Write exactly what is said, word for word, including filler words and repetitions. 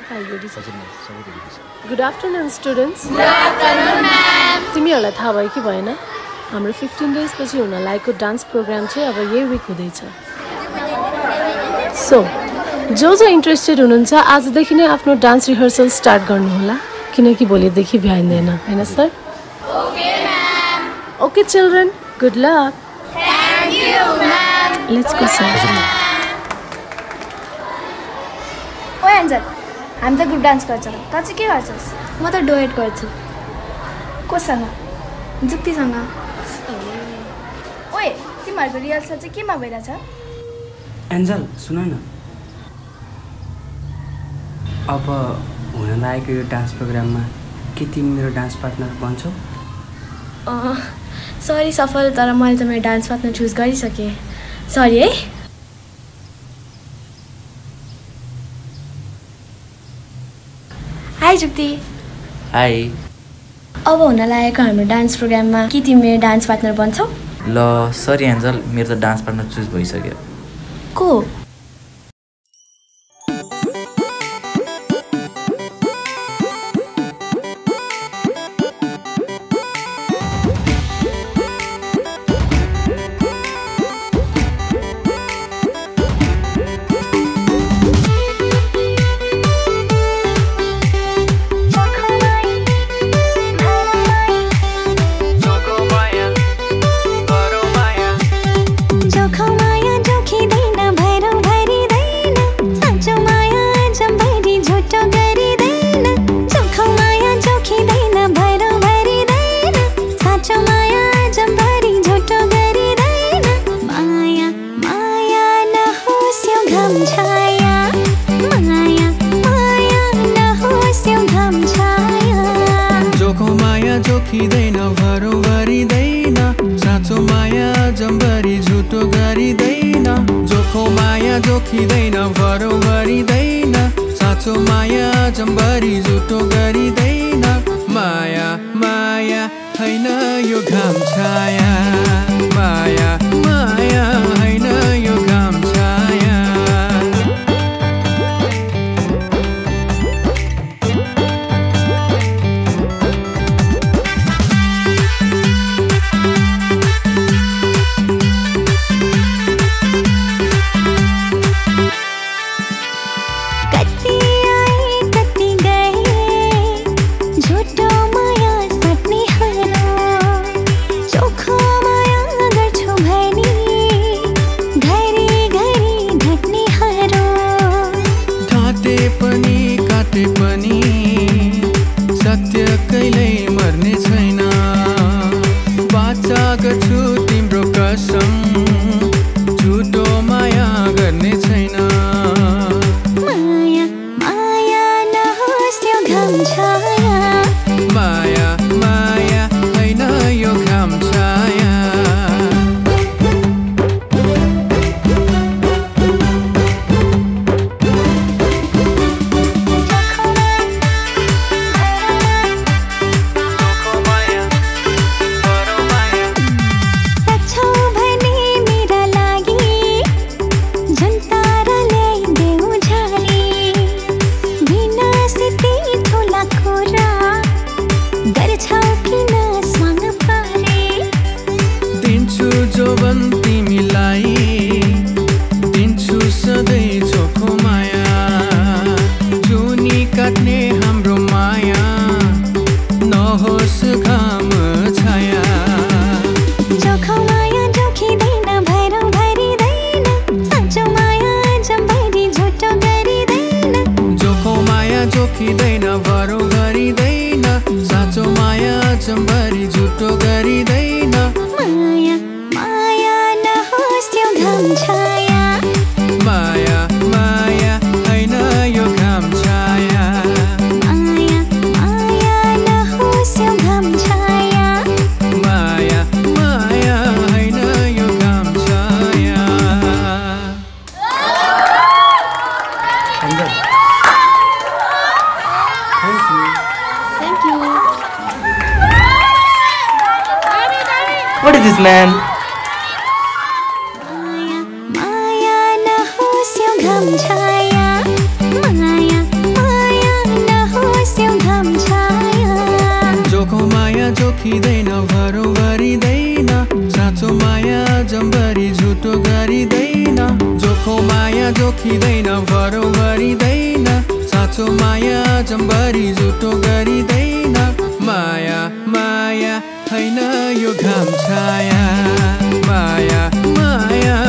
File ready छ हजुर ma'am सबै रेडी छ good afternoon students good afternoon ma'am तिमीहरूलाई थाहा भयो कि भएन हाम्रो फिफ्टिन डेज पछि हुन लागेको डान्स प्रोग्राम चाहिँ अब यही विक हुँदैछ सो जो जो इन्ट्रेस्टेड हुनुहुन्छ आजदेखि नै आफ्नो डान्स रिहर्सल स्टार्ट गर्नुहोला किनकि भोलिदेखि भ्याइँदैन होइन sir okay ma'am okay children good luck thank you ma'am let's go sir oh Angel हामी त ग्रुप डान्स गर्छौँ त चाहिँ के गर्छस् म त डुएट गर्छु कोसँग जुक्तिसँग ओए तिमीहरूको रिहर्सल चाहिँ केमा भइरहेछ एन्जल सुन न अब हुन लागेको यो डान्स प्रोग्राममा के तिमी मेरो डान्स पार्टनर बन्छौ सरी सफल तर मैले त मेरो डान्स पार्टनर चुज गरिसकेँ सरी है हाई जुक्ति हाई अब हुन लागेको हाम्रो डान्स प्रोग्राममा के तिमी मेरो डान्स पार्टनर बन्छौ ल सरी एन्जल मेरो त डान्स पार्टनर चुज भइसक्यो को जोखिँदैन भरो गरिँदैन साँचो माया जम्बरी झुटो गरिँदैन जोखो माया जोखिँदैन भरो गरिँदैन साँचो माया जम्बरी झुटो गरिँदैन माया माया हैन यो घाम छाया माया माया हैन यो घाम छाया सत्य कहिल्यै मर्ने छैन बाचा गर्छु तिम्रो कसम झुटो माया गर्ने छैन माया माया नहोस् यो घाम छाया माया माया हैन यो घाम छाया जोवन तिमीलाई दिन्छु सधैँ चोखो माया जुनी काट्ने हाम्रो माया नहोस् घाम छाया जोखो माया जोखिँदैन भैरौ भरिँदैन साँचो माया जम्बरी झुटो गरिँदैन जोखो माया जोखिँदैन भरो गरिँदैन साँचो माया जम्बरी झुटो गरिँदैन माया माया नहोस् यो घाम छाया माया माया हैन यो घाम छाया माया माया नहोस् यो घाम छाया माया माया हैन यो घाम छाया Angel thank you thank you What is this, man? माया माया नहोस् यो घाम छाया माया माया जोखिँदैन भरौ गरिँदैन साँचो माया जम्बरी झुटो गरिँदैन जोखो माया जोखिँदैन भरौ गरिँदैन साँचो माया जम्बरी झुटो गरिँदैन माया माया हैन यो घाम छाया माया माया